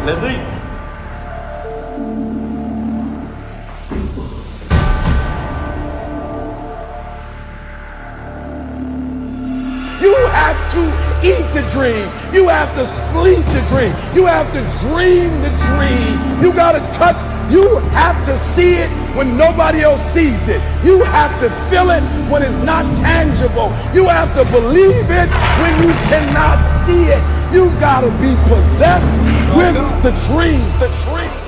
Leslie. You have to eat the dream. You have to sleep the dream. You have to dream the dream. You got to touch. You have to see it when nobody else sees it. You have to feel it when it's not tangible. You have to believe it when you cannot see it. You got to be possessed with the dream. The dream.